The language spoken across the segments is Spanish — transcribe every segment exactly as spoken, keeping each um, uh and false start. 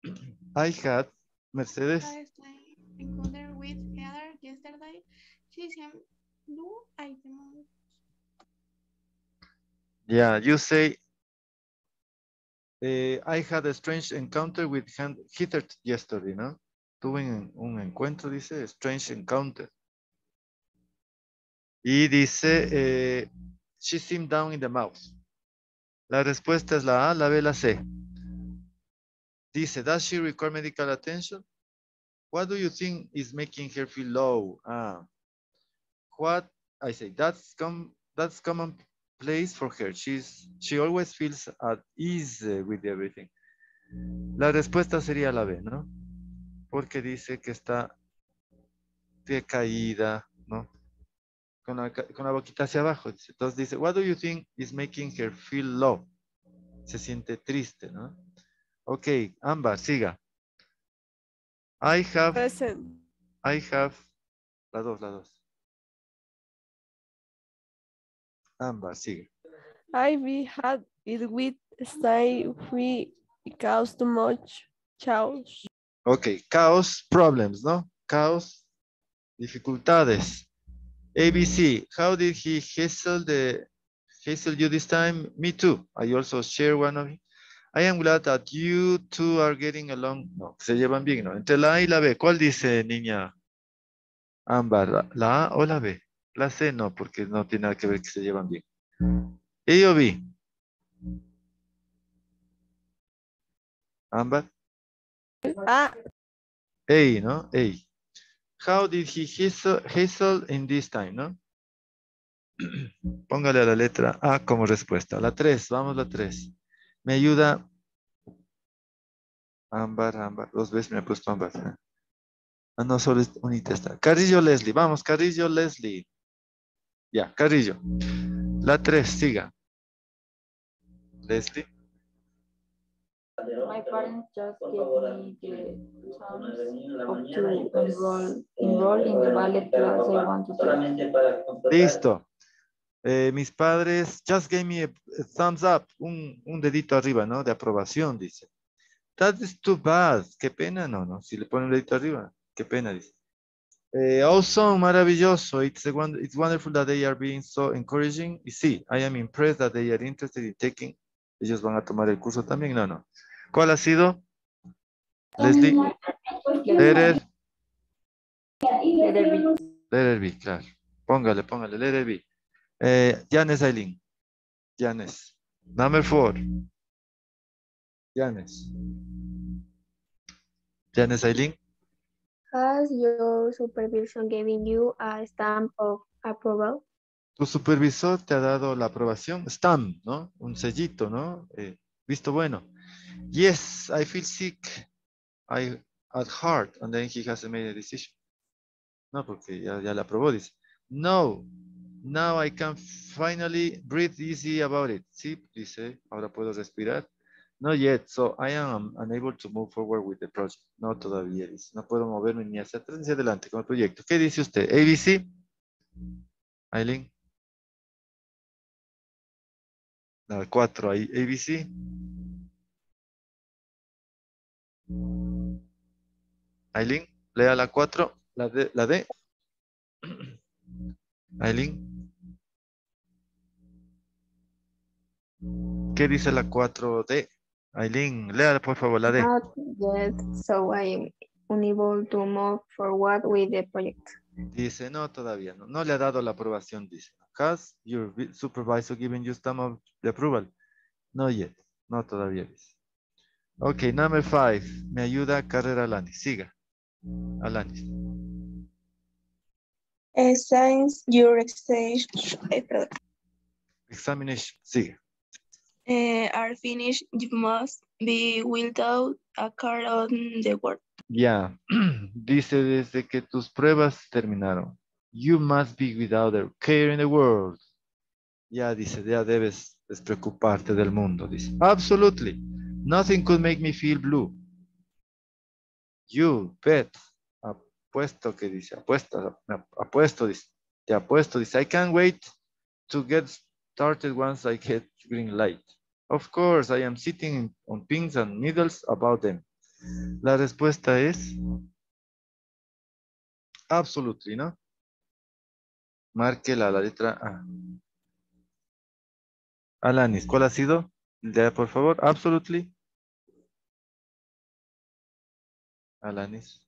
I had, Mercedes. I encountered with Heather yesterday. She seemed blue item. Yeah, you say, eh, I had a strange encounter with Han- Heather yesterday, ¿no? Tuve un, un encuentro, dice, strange encounter. Y dice, eh, she seemed down in the mouth. La respuesta es la A, la B, la C. Dice, does she require medical attention? What do you think is making her feel low? Ah, what I say, that's com that's common place for her. She's she always feels at ease uh, with everything. La respuesta sería la B, ¿no? Porque dice que está decaída, ¿no? Con la, con la boquita hacia abajo. Entonces dice, what do you think is making her feel low? Se siente triste, ¿no? Ok, Ámbar, siga. I have, Present. I have, la dos, la dos. Ámbar, sigue. Ivy had it with stay free because too much chaos. Ok, chaos, problems, ¿no? Chaos, dificultades. A B C, how did he hassle the hassle you this time? Me too. I also share one of it. I am glad that you two are getting along. No, se llevan bien, ¿no? Entre la A y la B, ¿cuál dice, niña Ámbar? ¿La, la A o la B? La C no, porque no tiene nada que ver que se llevan bien. A o B. Ámbar. Ah, A, ¿no? A. How did he hassle, hassle in this time, no? Póngale a la letra A como respuesta. La tres, vamos la tres. Me ayuda Ámbar, Ámbar. Dos veces me ha puesto Ámbar. ¿eh? Ah, no, solo es unita está. Carrillo Leslie. Vamos, Carrillo Leslie. Ya, Carrillo. La tres, siga. Leslie. My parents just gave me the chance of to enroll, enroll in the ballet class I want to take. Listo. Eh, mis padres just gave me a, a thumbs up. Un, un dedito arriba, ¿no? De aprobación, dice. That is too bad. Qué pena, no, no. Si le pone un dedito arriba, qué pena, dice. Eh, awesome, maravilloso. It's, a, it's wonderful that they are being so encouraging. Y sí, I am impressed that they are interested in taking. Ellos van a tomar el curso también. No, no. ¿Cuál ha sido? Leslie. Letter. Letter B. Letter B, claro. Póngale, póngale. Letter B. Eh, Janes Aileen. Janes. Number four. Janes. Janes Aileen. Has your supervision given you a stamp of approval? Tu supervisor te ha dado la aprobación. Stamp, ¿no? Un sellito, ¿no? Eh, visto bueno. Yes, I feel sick. I at heart. And then he has made a decision. No, porque ya, ya la aprobó, dice. No. Now I can finally breathe easy about it. Sí, dice. Ahora puedo respirar. Not yet, so I am unable to move forward with the project. No todavía, dice. No puedo moverme ni hacia atrás ni hacia adelante con el proyecto. ¿Qué dice usted? A B C. Aileen. La cuatro ahí. A B C. Aileen, lea la cuatro. La D. La D. Aileen. ¿Qué dice la cuatro D? Aileen, lea por favor la D. Not yet, so I am unable to move forward with the project. Dice, no, todavía no. No le ha dado la aprobación, dice. Has your supervisor given you some of the approval? No yet. No todavía, dice. Ok, number five. Me ayuda Carrera Alanis. Siga. Alanis. Uh, since your stage Examination. Siga. uh, are finished, you must be without a card on the work. Ya. Dice, desde que tus pruebas terminaron. You must be without a care in the world. Ya dice, ya debes despreocuparte del mundo. Dice, absolutely. Nothing could make me feel blue. You bet. Apuesto que dice, apuesto, apuesto, dice, te apuesto, dice, I can't wait to get started once I get green light. Of course, I am sitting on pins and needles about them. La respuesta es absolutely, ¿no? Márquela la letra A. Alanis, ¿cuál ha sido? Ya, por favor, absolutely. Alanis.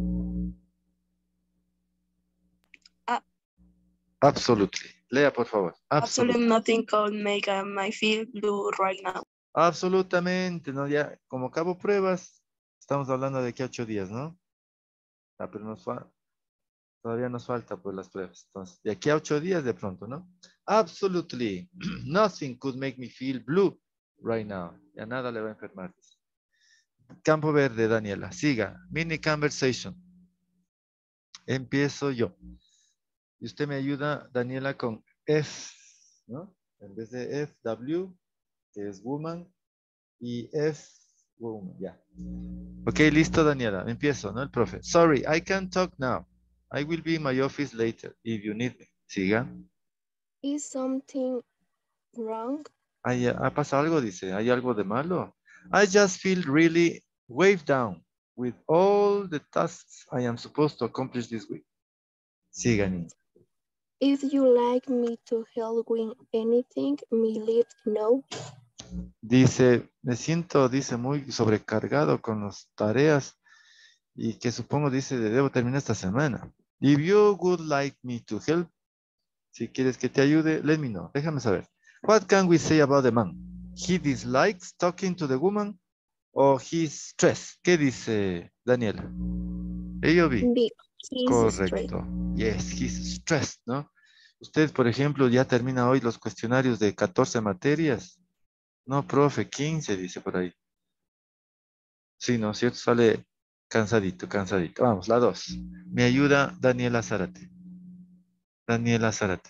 Ah. Absolutely. Lea, por favor. Absolutely Absolutely. nothing could make uh, my feel blue right now. Absolutamente, ¿no? Ya, como cabo pruebas, estamos hablando de que ocho días, ¿no? Ah, pero nos fa- todavía nos falta pues las pruebas. Entonces, de aquí a ocho días de pronto, ¿no? Absolutely. Nothing could make me feel blue right now. Ya nada le va a enfermar. Campo verde, Daniela. Siga. Mini conversation. Empiezo yo. Y usted me ayuda, Daniela, con F, ¿no? En vez de F, W, que es woman, y F, woman, ya. Ok, listo, Daniela. Empiezo, ¿no? El profe. Sorry, I can't talk now. I will be in my office later if you need me. Siga. Is something wrong? ¿Hay, ¿Ha pasado algo? Dice. ¿Hay algo de malo? I just feel really weighed down with all the tasks I am supposed to accomplish this week. Siga, niña. If you like me to help with anything, me let know. Dice, me siento, dice, muy sobrecargado con las tareas y que supongo, dice, debo terminar esta semana. If you would like me to help, si quieres que te ayude, let me know. Déjame saber. What can we say about the man? He dislikes talking to the woman or he's stressed. ¿Qué dice Daniela? A o B. Be he's straight. Correcto. Yes, he's stressed, ¿no? Usted, por ejemplo, ya termina hoy los cuestionarios de catorce materias. No, profe, quince dice por ahí. Sí, ¿no es cierto? Sale cansadito, cansadito. Vamos, la dos. Me ayuda Daniela Zárate. Daniela Zárate.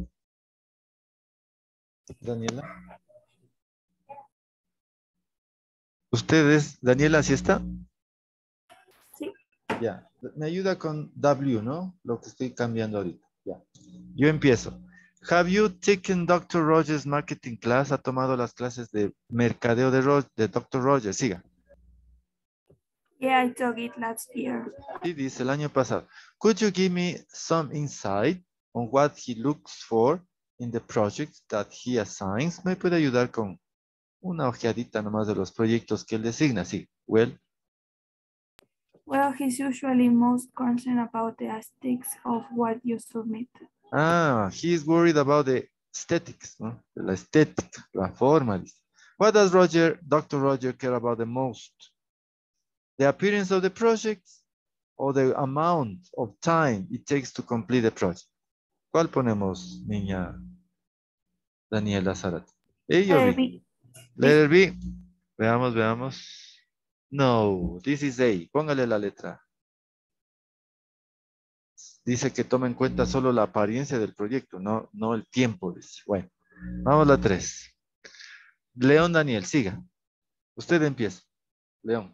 Daniela. ¿Usted es Daniela, sí está? Sí. Ya. Me ayuda con W, ¿no? Lo que estoy cambiando ahorita. Ya. Yo empiezo. Have you taken doctor Rogers Marketing Class? ¿Ha tomado las clases de mercadeo de, Ro de doctor Rogers? Siga. Yeah, I took it last year. Sí, dice el año pasado. Could you give me some insight on what he looks for in the projects that he assigns? ¿Me puede ayudar con una ojeadita nomás de los proyectos que él designa? Sí. Well. Well, he's usually most concerned about the aesthetics of what you submit. Ah, he is worried about the aesthetics, ¿no? La estética, la forma. Dice. What does Roger, doctor Roger care about the most? The appearance of the project or the amount of time it takes to complete the project? ¿Cuál ponemos, niña Daniela Zárate? A o B? Let it be. Veamos, veamos. No, this is A. Póngale la letra. Dice que toma en cuenta solo la apariencia del proyecto, no, no el tiempo. Dice. Bueno, vamos a la tres. León Daniel, siga. Usted empieza. León.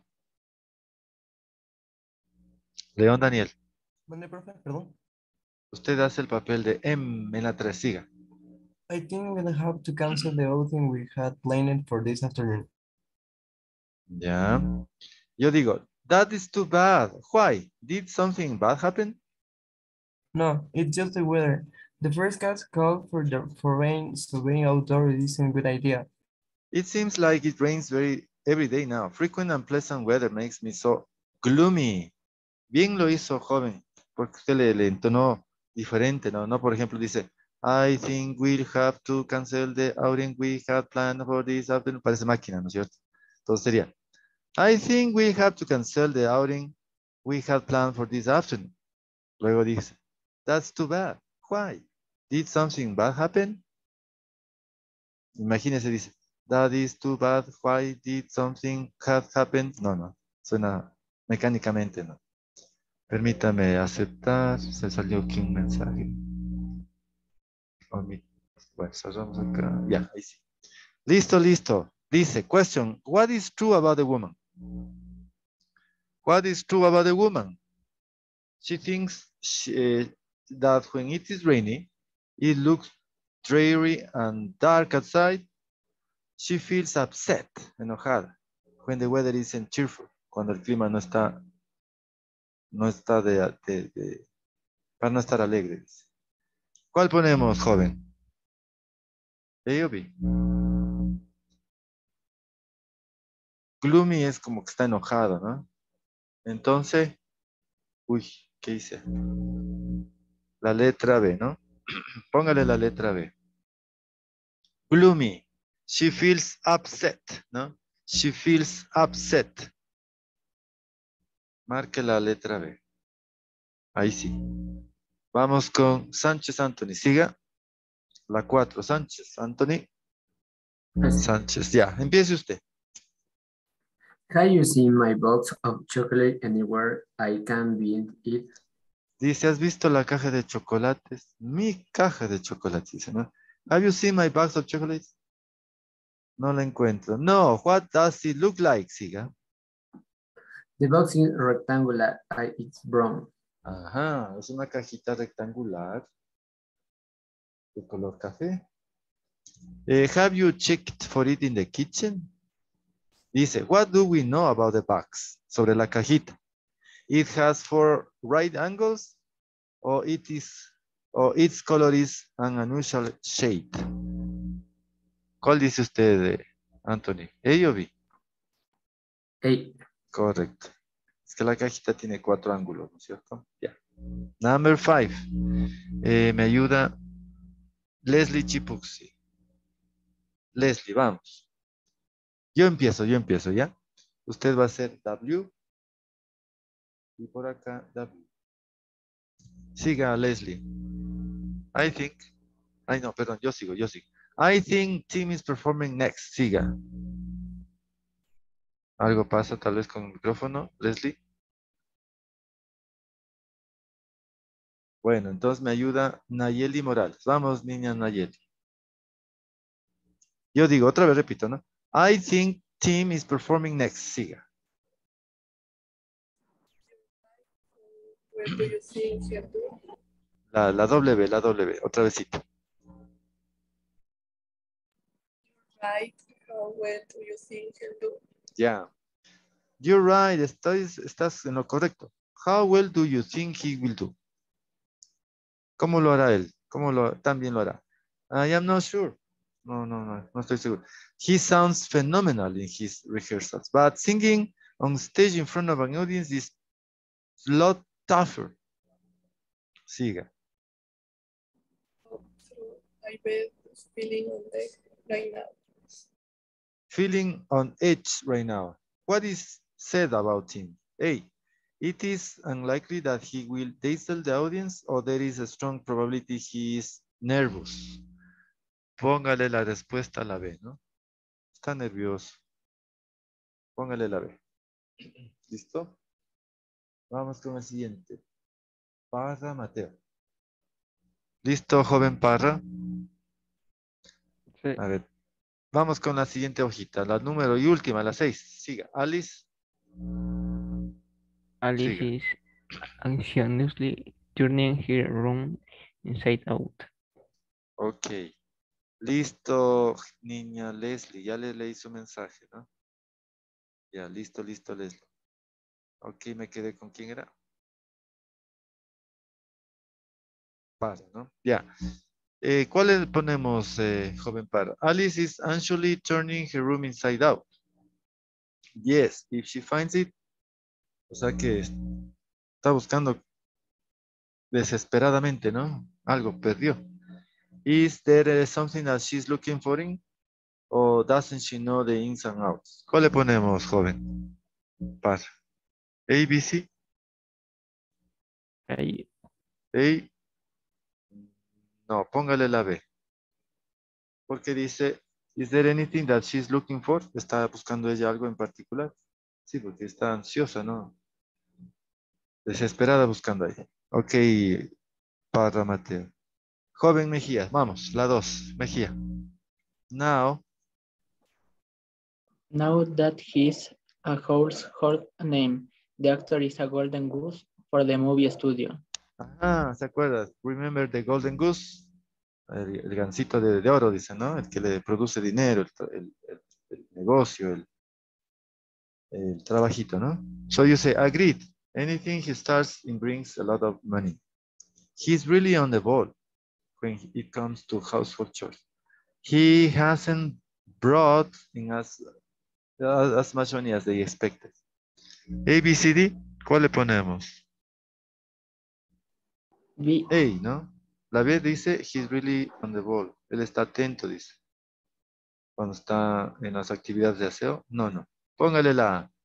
León Daniel. ¿Dónde, profe? Perdón. Usted hace el papel de M en la tres, siga. I think we'll have to cancel the outing we had planned for this afternoon. Ya. Yo digo, that is too bad. Why? Did something bad happen? No, it's just the weather. The first cast called for the for rain, so being outdoors isn't a good idea. It seems like it rains very every day now. Frequent and pleasant weather makes me so gloomy. Bien lo hizo, joven, porque usted le, le entonó diferente, ¿no? No, por ejemplo, dice, I think we'll have to cancel the outing we had planned for this afternoon. Parece máquina, ¿no es cierto? Entonces sería, I think we have to cancel the outing we had planned for this afternoon. Luego dice, that's too bad. Why? Did something bad happen? Imagínese, dice, that is too bad. Why did something bad happen? No, no, suena mecánicamente, ¿no? Permítame aceptar. Se salió aquí un mensaje. Bueno, cerramos acá. Ya, ahí sí. Listo, listo. Dice, question. What is true about the woman? What is true about the woman? She thinks she, uh, that when it is rainy, it looks dreary and dark outside. She feels upset, enojada, when the weather isn't cheerful. cuando el clima no está, no está de, de, de- para no estar alegre. Dice. ¿Cuál ponemos, joven? A o B. Gloomy es como que está enojado, ¿no? Entonces, uy, ¿qué hice? La letra B, ¿no? Póngale la letra B. Gloomy. She feels upset, ¿no? She feels upset. Marque la letra B. Ahí sí. Vamos con Sánchez Anthony. Siga. La cuatro. Sánchez Anthony. Sánchez, ya. Empiece usted. Have you seen my box of chocolate anywhere I can beat it? Dice, ¿has visto la caja de chocolates? Mi caja de chocolates, dice, ¿no? Have you seen my box of chocolates? No la encuentro. No, what does it look like? Siga. The box is rectangular. I, it's brown. Ajá, es una cajita rectangular de color café. Eh, have you checked for it in the kitchen? Dice, what do we know about the box? Sobre la cajita. It has four right angles or it is or its color is an unusual shade. ¿Cuál dice usted, Anthony? ¿A o B? Hey, Correcto. Es que la cajita tiene cuatro ángulos, ¿no es cierto? Ya. Number five. Eh, me ayuda Leslie Chipuxi. Leslie, vamos. Yo empiezo, yo empiezo, ¿ya? Usted va a hacer W. Y por acá, W. Siga, Leslie. I think. Ay, no, perdón, yo sigo, yo sigo. I think Tim is performing next. Siga. Algo pasa tal vez con el micrófono, Leslie. Bueno, entonces me ayuda Nayeli Morales. Vamos, niña Nayeli. Yo digo, otra vez repito, ¿no? I think Tim is performing next. Siga. Where do you think he'll do? La, la W, la W, otra vezito. Right. How well do you think he'll do? Ya. You're right, estás, estás en lo correcto. How well do you think he will do? ¿Cómo lo hará él? ¿Cómo lo, también lo hará? I am not sure. No, no, no, no estoy seguro. He sounds phenomenal in his rehearsals, but singing on stage in front of an audience is a lot tougher. Siga. So I bet he's feeling on deck right now. Feeling on edge right now. What is said about him? A. It is unlikely that he will dazzle the audience or there is a strong probability he is nervous. Póngale la respuesta a la B, ¿no? Está nervioso. Póngale la B. ¿Listo? Vamos con el siguiente. Parra Mateo. ¿Listo, joven Parra? Sí. A ver. Vamos con la siguiente hojita, la número y última, la seis. Siga. Alice. Alice Siga. is anxiously turning her room inside out. Ok. Listo, niña Leslie. Ya le leí su mensaje, ¿no? Ya, listo, listo, Leslie. Ok, me quedé con quién era. Para, ¿no? Ya. Eh, ¿Cuál le ponemos, eh, joven Para? Alice is anxiously turning her room inside out. Yes, if she finds it. O sea que está buscando desesperadamente, ¿no? Algo perdió. Is there something that she's looking for in? Or doesn't she know the ins and outs? ¿Cuál le ponemos, joven? Para. A, B, C. Ahí, A. No, póngale la B. Porque dice, is there anything that she's looking for? ¿Está buscando ella algo en particular? Sí, porque está ansiosa, ¿no? Desesperada buscando a ella. Ok, para Mateo. Joven Mejía, vamos, la dos, Mejía. Now, Now that he's a household name, the actor is a golden goose for the movie studio. ah, ¿se acuerda? Remember the Golden Goose, el, el gansito de, de oro, dice, ¿no? El que le produce dinero, el, el- el- el negocio, el, el trabajito, ¿no? So you say, agreed. Anything he starts in brings a lot of money. He's really on the ball when it comes to household chores. He hasn't brought in as, uh, as much money as they expected. A, B, C, D, ¿cuál le ponemos? B. A, ¿no? La B dice, he's really on the ball. Él está atento, dice. Cuando está en las actividades de aseo. No, no. Póngale la A.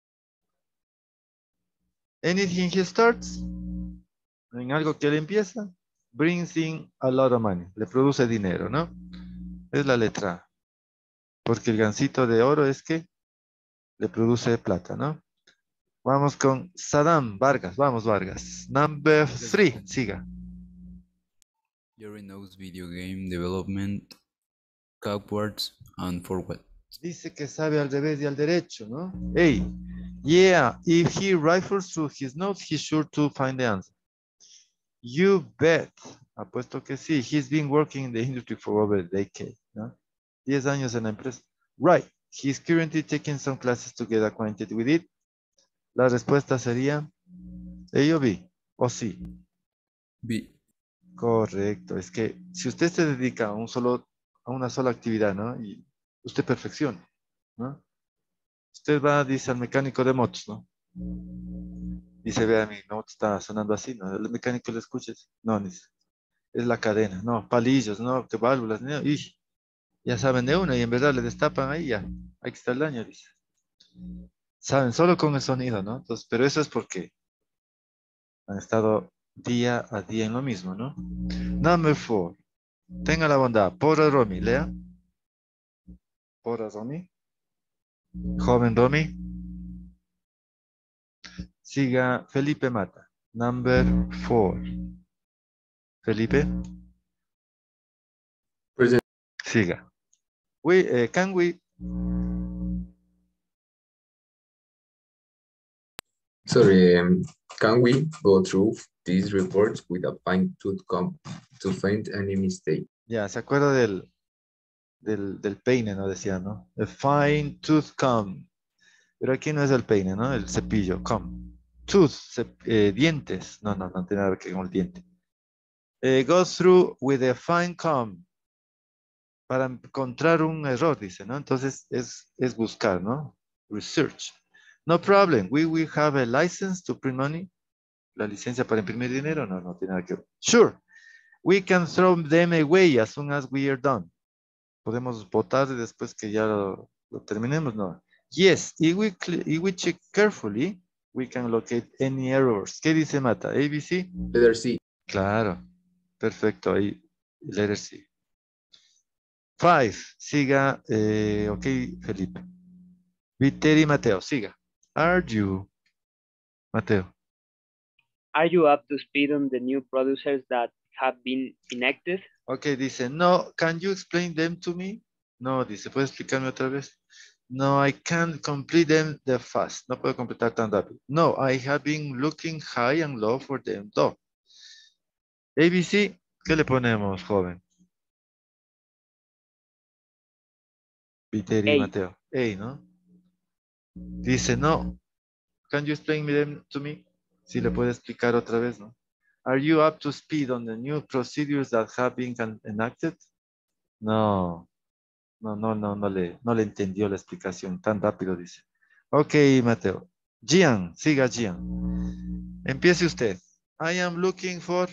Anything he starts, en algo que él empieza, brings in a lot of money. Le produce dinero, ¿no? Es la letra A. Porque el gancito de oro es que le produce plata, ¿no? Vamos con Saddam Vargas. Vamos, Vargas. Number three. Siga. Jerry knows video game development, backwards and forward. Dice que sabe al revés y al derecho, ¿no? Hey, yeah, if he rifles through his notes, he's sure to find the answer. You bet. Apuesto que sí. He's been working in the industry for over a decade, ¿no? Diez años en la empresa. Right. He's currently taking some classes to get acquainted with it. La respuesta sería A o B, o sí. B. Correcto. Es que si usted se dedica a, un solo, a una sola actividad, ¿no? Y usted perfecciona, ¿no? Usted va, dice al mecánico de motos, ¿no? Dice, vea, mi moto está sonando así, ¿no? El mecánico le escucha. No, dice, es la cadena, no, palillos, no, que válvulas, no, y ya saben de una y en verdad le destapan ahí, ya, ahí está el daño, dice. Saben, solo con el sonido, ¿no? Entonces, pero eso es porque han estado día a día en lo mismo, ¿no? Number four. Tenga la bondad. Pora Romy, lea. Pora Romy. Joven Romy. Siga Felipe Mata. Number four. Felipe. Present. Siga. We, eh, can we? Sorry, um, can we go through these reports with a fine-tooth comb to find any mistake? Ya, ¿se acuerda del, del, del peine, no decía, ¿no? A fine tooth comb. Pero aquí no es el peine, ¿no? El cepillo, comb. Tooth, cep- eh, dientes. No, no, no tiene nada que ver con el diente. Eh, go through with a fine comb. Para encontrar un error, dice, ¿no? Entonces es, es buscar, ¿no? Research. No problem. We will have a license to print money. ¿La licencia para imprimir dinero? No, no tiene nada que ver. Sure. We can throw them away as soon as we are done. Podemos votar después que ya lo, lo terminemos, no. Yes, if we, if we check carefully, we can locate any errors. ¿Qué dice Mata? A, B, C? Letter C. Claro. Perfecto. Ahí, letter C. Five. Siga. Eh, ok, Felipe. Viteri Mateo. Siga. Are you? Mateo. Are you up to speed on the new producers that have been enacted? Ok, dice, no, can you explain them to me? No, dice, ¿puedes explicarme otra vez? No, I can't complete them that fast. No puedo completar tan rápido. No, I have been looking high and low for them, though. A B C, ¿qué le ponemos, joven? Viteri A. Mateo. A, ¿no? Dice, no. Can you explain them to me? Si le puede explicar otra vez, ¿no? Are you up to speed on the new procedures that have been enacted? No. No, no, no, no le, no le entendió la explicación. Tan rápido dice. Ok, Mateo. Gian, siga Gian. Empiece usted. I am looking for...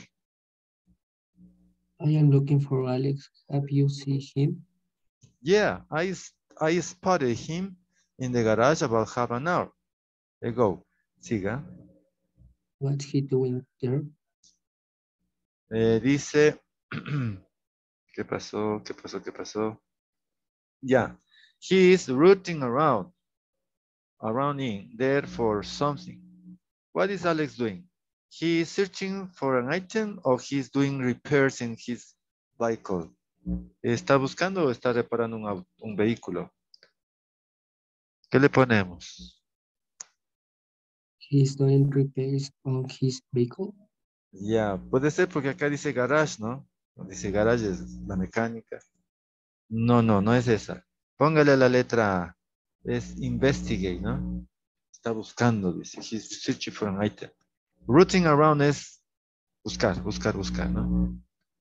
I am looking for Alex. Have you seen him? Yeah, I, I spotted him in the garage about half an hour ago. Siga. What's he doing there? Eh, dice... ¿Qué pasó? ¿Qué pasó? ¿Qué pasó? Yeah, he is rooting around, around in there for something. What is Alex doing? He is searching for an item or he's doing repairs in his vehicle. ¿Está buscando o está reparando un, auto, un vehículo? ¿Qué le ponemos? He's doing repairs on his vehicle. Ya, yeah, puede ser porque acá dice garage, ¿no? Dice garage es la mecánica. No, no, no es esa. Póngale la letra A. Es investigate, ¿no? Está buscando, dice. He's searching for an item. Rooting around es buscar, buscar, buscar, ¿no?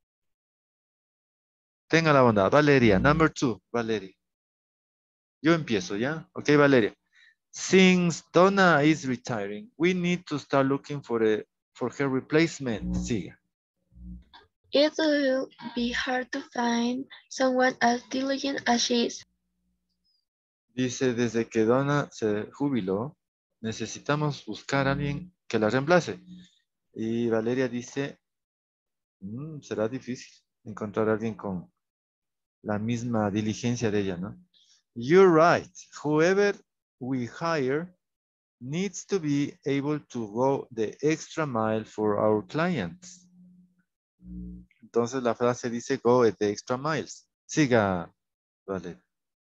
Tenga la bondad. Valeria, number two, Valeria. Yo empiezo, ¿ya? Ok, Valeria. Since Donna is retiring, we need to start looking for a for her replacement. Siga. It will be hard to find someone as diligent as she is. Dice, desde que Donna se jubiló, necesitamos buscar a alguien que la reemplace. Y Valeria dice, "Mm, será difícil encontrar a alguien con la misma diligencia de ella, ¿no? You're right. Whoever we hire needs to be able to go the extra mile for our clients. Entonces la frase dice go the extra miles. Siga, Valeria.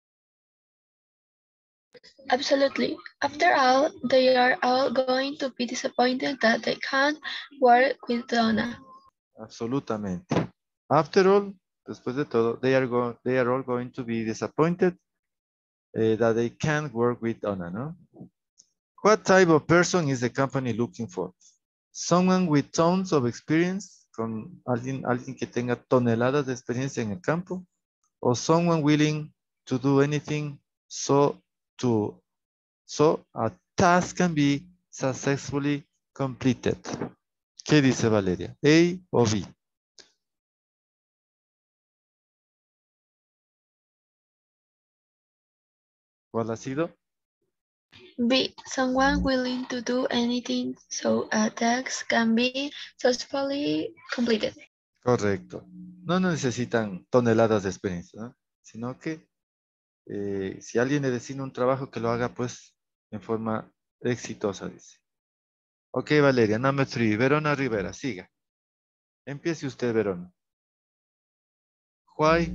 Absolutely. After all, they are all going to be disappointed that they can't work with Donna. Absolutamente. After all, después de todo, they are, go they are all going to be disappointed uh, that they can't work with Donna, ¿no? What type of person is the company looking for? Someone with tons of experience, con alguien, alguien que tenga toneladas de experiencia en el campo, or someone willing to do anything so to so a task can be successfully completed. ¿Qué dice Valeria? A o B? ¿Cuál ha sido? B. Someone willing to do anything so a task can be successfully completed. Correcto. No necesitan toneladas de experiencia, ¿no? Sino que eh, si alguien le designa un trabajo, que lo haga pues en forma exitosa, dice. Ok, Valeria, number three. Verona Rivera, siga. Empiece usted, Verona. Why?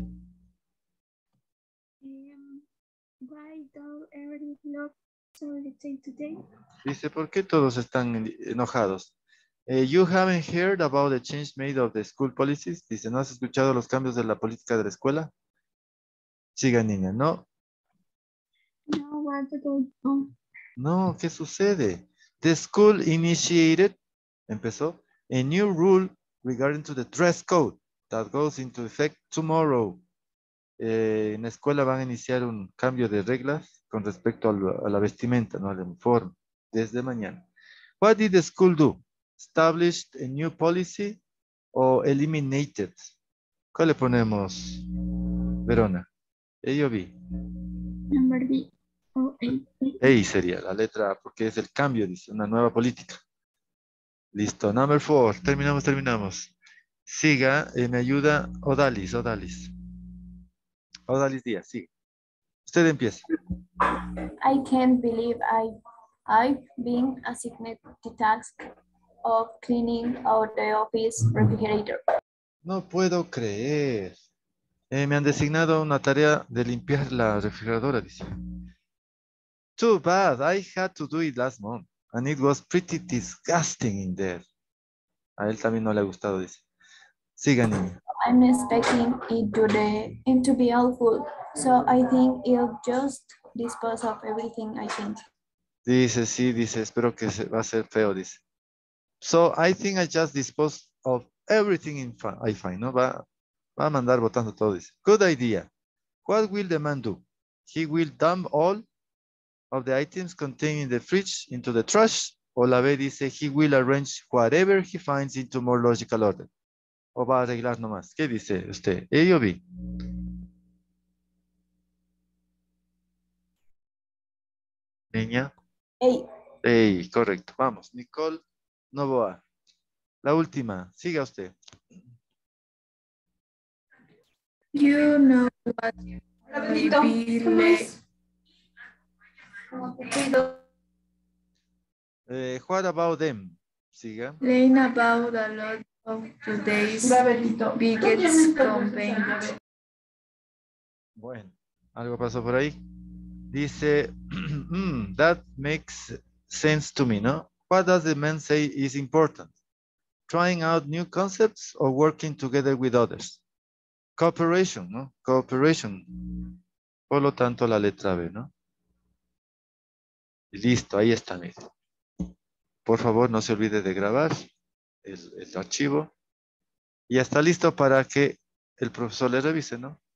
Um, why do everybody look so irritated today? Dice, ¿por qué todos están enojados? Eh, you haven't heard about the change made of the school policies. Dice, ¿no has escuchado los cambios de la política de la escuela? Siga, niña, ¿no? No, what to do? Oh, No, ¿qué sucede? The school initiated, empezó, a new rule regarding to the dress code that goes into effect tomorrow. Eh, en la escuela van a iniciar un cambio de reglas con respecto a, lo, a la vestimenta, ¿no? Al uniforme, desde mañana. What did the school do? Established a new policy or eliminated? ¿Cuál le ponemos, Verona? A o B. number B. Oh, eight. A sería la letra A, porque es el cambio, dice, una nueva política. Listo, number four. Terminamos, terminamos. Siga, eh, me ayuda Odalis, Odalis. Odalis Díaz, sigue. Usted empieza. I can't believe I, I've been assigned the task of cleaning out the office refrigerator. No puedo creer. Eh, me han designado una tarea de limpiar la refrigeradora, dice. Too bad, I had to do it last month. And it was pretty disgusting in there. A él también no le ha gustado, dice. Siga, niña. I'm expecting it to, the, it to be helpful, so I think it'll just dispose of everything I think. Dice, sí, dice, espero que se, va a ser feo, dice. So, I think I just dispose of everything in I find, ¿no? Va, va a mandar botando todo, dice. Good idea. What will the man do? He will dump all of the items contained in the fridge into the trash. O la B dice, he will arrange whatever he finds into more logical order. O va a arreglar nomás. ¿Qué dice usted? A o B? Niña. Hey. Hey, correcto. Vamos. Nicole Novoa. La última. Siga usted. You know what maybe le- Eh, what about them? Siga. learn about a lot of today's biggest complaints. Bueno, algo pasó por ahí. Dice, mm, that makes sense to me, ¿no? What does the man say is important? Trying out new concepts or working together with others? Cooperation, ¿no? Cooperation. Por lo tanto, la letra B, ¿no? Y listo, ahí está, mire. Por favor, no se olvide de grabar el, el archivo. Y ya está listo para que el profesor le revise, ¿no?